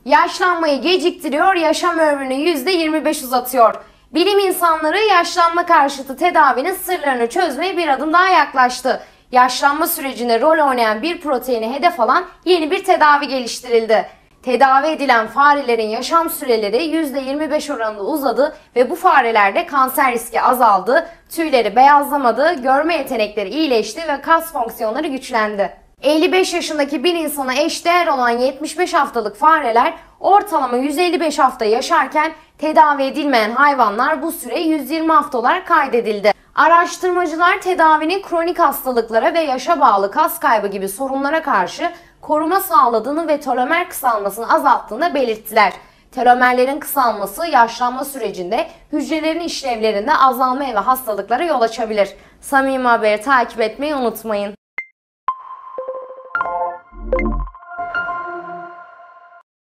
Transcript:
Yaşlanmayı geciktiriyor, yaşam ömrünü %25 uzatıyor. Bilim insanları yaşlanma karşıtı tedavinin sırlarını çözmeye bir adım daha yaklaştı. Yaşlanma sürecinde rol oynayan bir proteini hedef alan yeni bir tedavi geliştirildi. Tedavi edilen farelerin yaşam süreleri %25 oranında uzadı ve bu farelerde kanser riski azaldı, tüyleri beyazlamadı, görme yetenekleri iyileşti ve kas fonksiyonları güçlendi. 55 yaşındaki bir insana eşdeğer olan 75 haftalık fareler ortalama 155 hafta yaşarken tedavi edilmeyen hayvanlar bu süre 120 hafta olarak kaydedildi. Araştırmacılar tedavinin kronik hastalıklara ve yaşa bağlı kas kaybı gibi sorunlara karşı koruma sağladığını ve telomer kısalmasını azalttığını belirttiler. Telomerlerin kısalması yaşlanma sürecinde hücrelerin işlevlerinde azalmaya ve hastalıklara yol açabilir. Samimi Haber'i takip etmeyi unutmayın.